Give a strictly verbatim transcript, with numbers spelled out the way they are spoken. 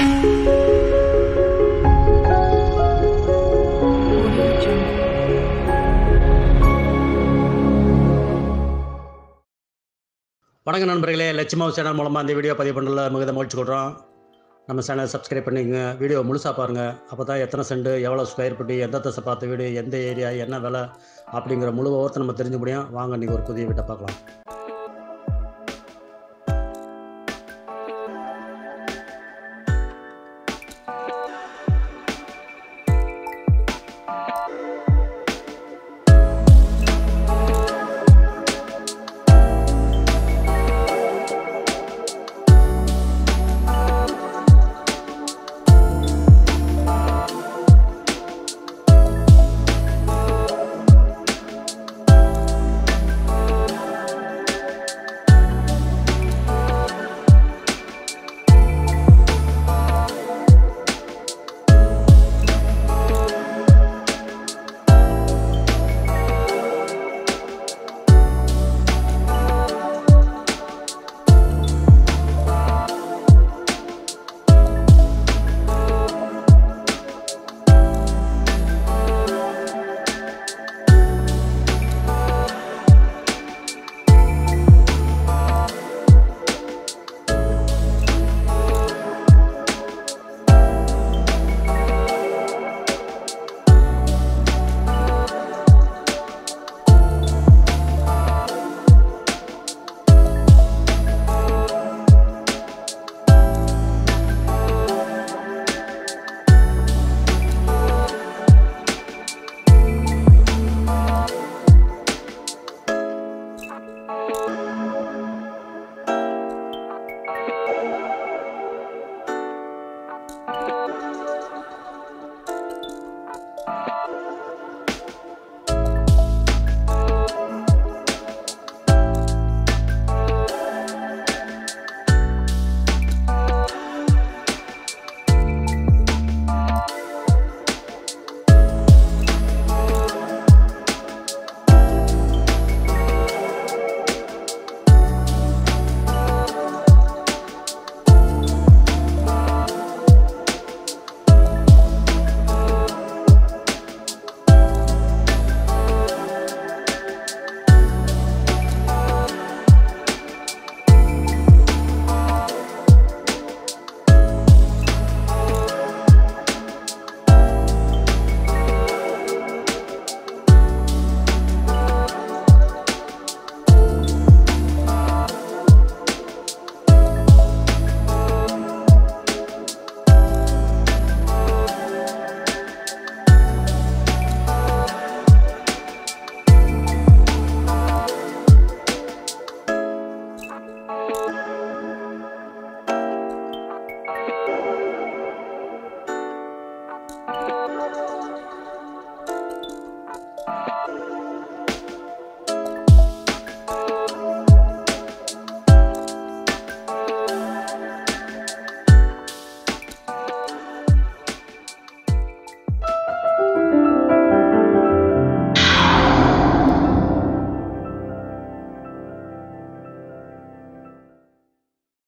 வணக்கம் நண்பர்களே, Lakshmi house channel மூலமாக இந்த வீடியோ பதிவு பண்ணல மிகுந்த மகிழ்ச்சி கொள்கிறோம். நம்ம சேனலை சப்ஸ்கிரைப் பண்ணிக்கங்க, வீடியோ முழுசாக பாருங்கள். அப்போ தான் எத்தனை சென்ட், எவ்வளோ ஸ்கொயர் ஃபீட்டு, எந்த தசை பார்த்த வீடு, எந்த ஏரியா, என்ன விலை அப்படிங்கிற முழு விவரத்தை நம்ம தெரிஞ்ச முடியும். வாங்க இன்றைக்கி ஒரு புதிய வீட்டை பார்க்கலாம்.